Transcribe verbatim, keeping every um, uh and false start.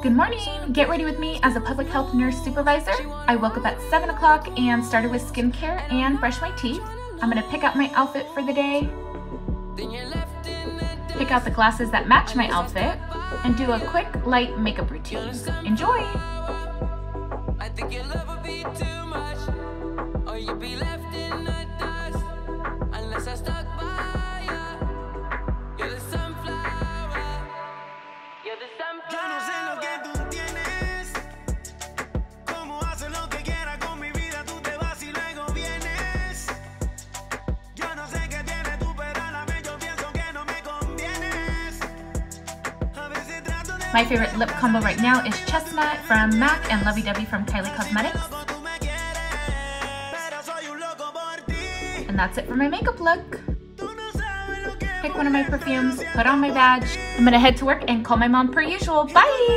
Good morning! Get ready with me as a public health nurse supervisor. I woke up at seven o'clock and started with skincare and brushed my teeth. I'm going to pick out my outfit for the day, pick out the glasses that match my outfit, and do a quick light makeup routine. Enjoy! I think your love would be too much, or you'd be left in the dust, unless I stuck by you. You're the sunflower, you're the sunflower. Yo no sé lo que tú tienes, cómo haces lo que quieras con mi vida, tú te vas y luego vienes. Yo no sé qué tienes tú, pero a la vez yo pienso que no me convienes. A veces trato de... My favorite lip combo right now is Chestnut from MAC and Lovey Dovey from Kylie Cosmetics. And that's it for my makeup look. Pick one of my perfumes, put on my badge. I'm gonna head to work and call my mom per usual. Bye!